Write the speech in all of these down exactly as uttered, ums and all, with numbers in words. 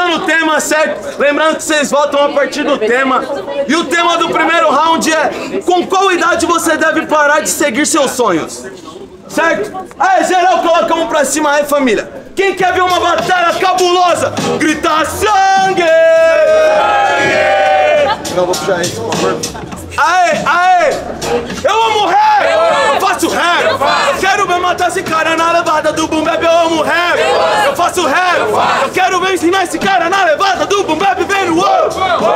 Atenção no tema, certo? Lembrando que vocês votam a partir do tema. E o tema do primeiro round é: com qual idade você deve parar de seguir seus sonhos? Certo? Aí, geral, coloca a mão pra cima aí, família. Quem quer ver uma batalha cabulosa? Grita sangue! Sangue! Não, vou puxar isso, por favor. Aê, aê! Eu amo rap! Eu faço rap! Eu quero ver matar esse cara na levada do boom bap. Eu amo rap! Eu faço rap! Eu quero ver ensinar esse cara na levada do boom bap. Vendo uou!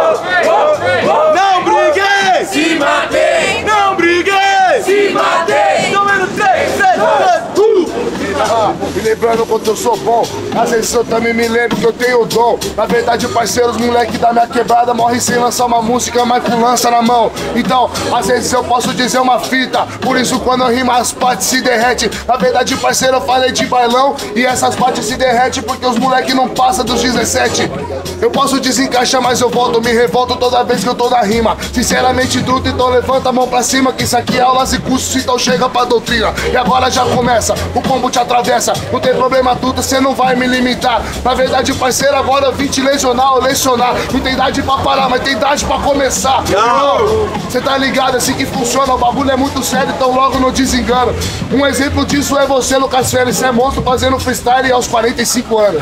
Não briguei! Se matei! Não briguei! Se matei! Tô vendo três, três, dois, um! Ah, e lembrando quanto eu sou bom, às vezes eu também me lembro que eu tenho o dom. Na verdade, parceiros, moleque da minha quebrada morre sem lançar uma música, mas com lança na mão. Então, às vezes eu posso dizer uma fita, por isso quando eu rimo as partes se derrete. Na verdade, parceiro, eu falei de bailão e essas partes se derrete porque os moleque não passam dos dezessete. Eu posso desencaixar, mas eu volto, me revolto toda vez que eu tô na rima. Sinceramente, truto, então levanta a mão pra cima, que isso aqui é aulas e cursos, então chega pra doutrina. E agora já começa, o combo te atravessa, não tem problema tudo, cê não vai me limitar. Na verdade, parceiro, agora eu vim te lesionar ou lecionar. Não tem idade pra parar, mas tem idade pra começar. Cê tá ligado, assim que funciona, o bagulho é muito sério, então logo não desengana. Um exemplo disso é você, Lucas Félix, cê é monstro fazendo freestyle aos quarenta e cinco anos.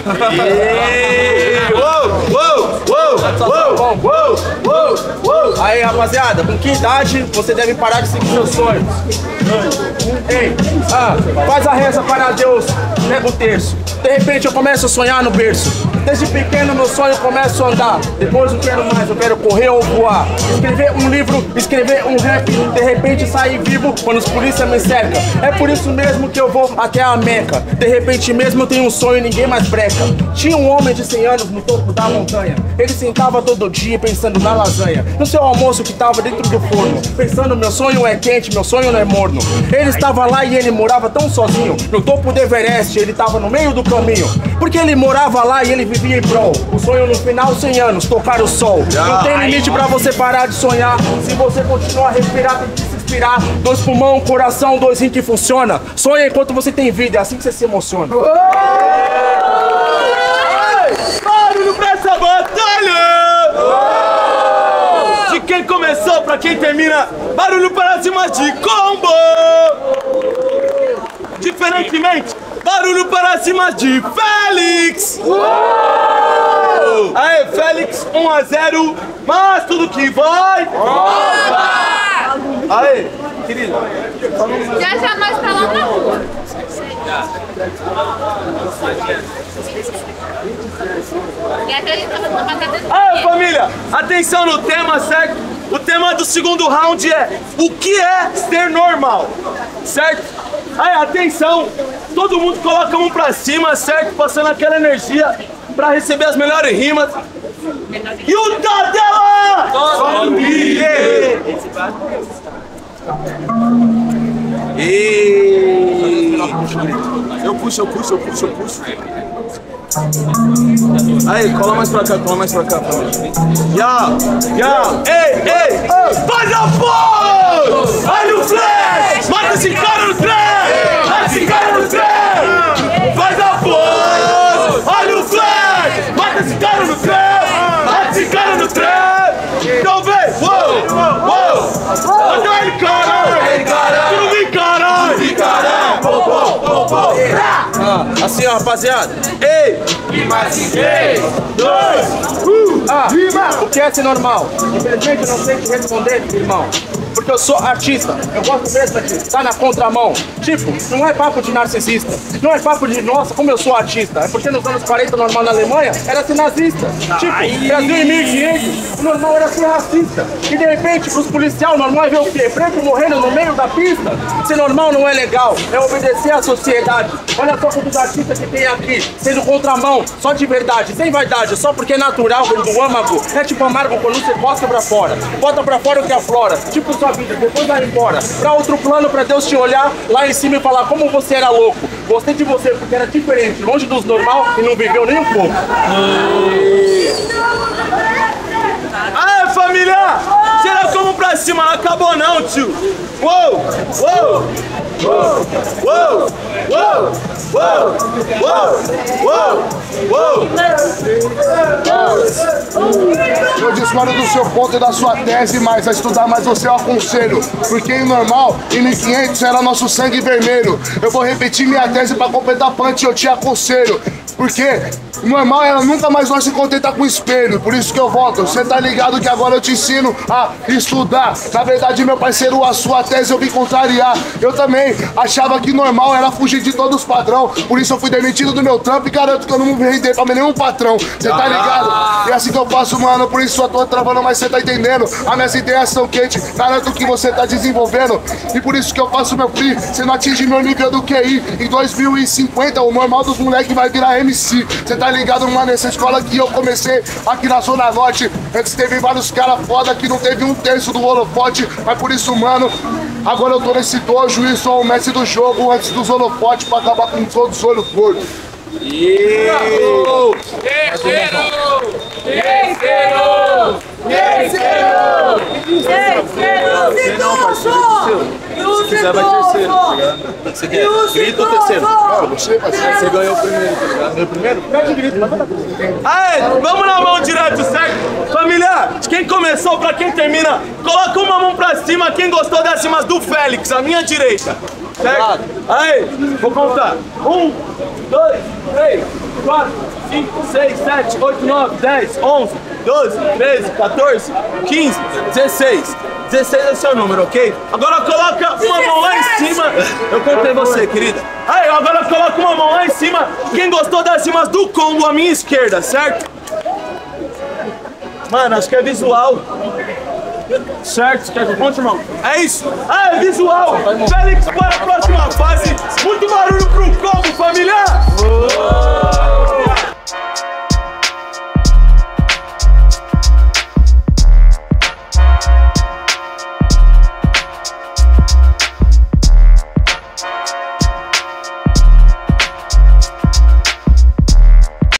Aí, rapaziada, com que idade você deve parar de seguir seus sonhos? Ei, ah, faz a reza para Deus, pega o terço. De repente eu começo a sonhar no berço. Desde pequeno meu sonho começa a andar. Depois eu quero mais, eu quero correr ou voar. Escrever um livro, escrever um rap. De repente sair vivo quando os polícia me cercam. É por isso mesmo que eu vou até a Meca. De repente mesmo eu tenho um sonho e ninguém mais breca. Tinha um homem de cem anos no topo da montanha. Ele sentava todo dia pensando na lasanha, no seu almoço que tava dentro do forno, pensando meu sonho é quente, meu sonho não é morno. Ele estava lá e ele morava tão sozinho. No topo do Everest ele tava no meio do caminho, porque ele morava lá e ele vivia em prol. O sonho no final, cem anos, tocar o sol. Não tem limite pra você parar de sonhar. Se você continuar a respirar, tem que se inspirar. Dois pulmão, coração, dois rins que funciona. Sonha enquanto você tem vida, é assim que você se emociona. Barulho pra essa batalha! De quem começou pra quem termina, barulho para cima de combo! Diferentemente, barulho para cima de Félix! Aê, Félix, um a zero, mas tudo que vai! Opa! Aê, querido. Já já nós tá lá na rua. Aê, família, atenção no tema, certo? O tema do segundo round é: o que é ser normal? Certo? Aí, atenção, todo mundo coloca a mão pra cima, certo? Passando aquela energia pra receber as melhores rimas. E o Tadela! E... Eu puxo, eu puxo, eu puxo, eu puxo. Aí, cola mais pra cá, cola mais pra cá. Ya, ya, ei, ei, faz a pose! Olha o flash! Mata esse cara no trem! Mata esse cara no trem! Faz a pose! Olha o flash! Mata esse cara no trem! Mata esse cara no trem! Então vem! Uou! Uou! Mata ele, caralho! Tudo bem, caralho! Tudo caralho! Pô, pô, pô, pô! Assim, ó, rapaziada. Ei! Rimas em três, dois, um, ah, o que é ser normal? Infelizmente eu não sei te responder, irmão. Porque eu sou artista, eu gosto mesmo de estar na contramão. Tipo, não é papo de narcisista, não é papo de, nossa, como eu sou artista. É porque nos anos quarenta, normal na Alemanha, era ser nazista. Tipo, Brasil em mil e quinhentos, o normal era ser racista. E de repente, pros policiais, o normal é ver o quê? Preto morrendo no meio da pista. Ser normal não é legal, é obedecer à sociedade. Olha só quantos artistas que tem aqui, sendo contramão, só de verdade, sem vaidade, só porque é natural, vem do âmago. É tipo amargo quando você bota pra fora, bota pra fora o que aflora. Tipo sua vida, depois vai embora pra outro plano, pra Deus te olhar lá em cima e falar como você era louco. Gostei de você porque era diferente, longe dos normal e não viveu nem um pouco. Aê, família! Será como pra cima, não acabou não, tio. Uou, uou, uou, uou, uou, uou, uou, uou, uou. Eu discordo do seu ponto e da sua tese, mas a estudar mais você eu aconselho. Porque em normal, e no quinhentos era nosso sangue vermelho. Eu vou repetir minha tese pra completar punch, eu te aconselho. Porque normal ela nunca mais vai se contentar com o espelho. Por isso que eu volto. Você tá ligado que agora eu te ensino a estudar. Na verdade, meu parceiro, a sua tese eu vim contrariar. Eu também achava que normal era fugir de todos os padrão. Por isso eu fui demitido do meu trampo e garanto que eu não me render pra nenhum patrão. Você tá ligado? É assim que eu faço, mano. Por isso eu tô travando, mas você tá entendendo. As minhas ideias são quentes. Garanto que você tá desenvolvendo. E por isso que eu faço meu free. Você não atinge meu nível do Q I. Em dois mil e cinquenta, o normal dos moleques vai virar M C. Você tá ligado, mano, nessa escola que eu comecei aqui na Zona Norte. Antes teve vários caras foda que não teve um terço do holofote. Mas por isso, mano, agora eu tô nesse dojo e sou o mestre do jogo antes dos holofotes pra acabar com todos os olhos gordos. Terceiro! Terceiro! Terceiro! Terceiro! Se quiser vai terceiro, tá ligado? Você quer grito ou terceiro? Você, parceiro. Você ganhou o primeiro, tá ligado? Ganhou o primeiro? Pede grito. Aê, vamos na mão direto, certo? Família, de quem começou pra quem termina, coloca uma mão pra cima, quem gostou das cimas do Félix, a minha direita. Certo? Aí, vou contar. Um, dois, três, quatro, cinco, seis, sete, oito, nove, dez, onze, doze, treze, quatorze, quinze, dezesseis. dezesseis é o seu número, ok? Agora coloca uma mão lá em cima. Eu contei você, querida. Aí, agora coloca uma mão lá em cima. Quem gostou das cimas do combo à minha esquerda, certo? Mano, acho que é visual. Certo? Quer que eu conte, irmão? É isso. Ah, é visual. Félix para a próxima fase. Muito barulho pro combo, família!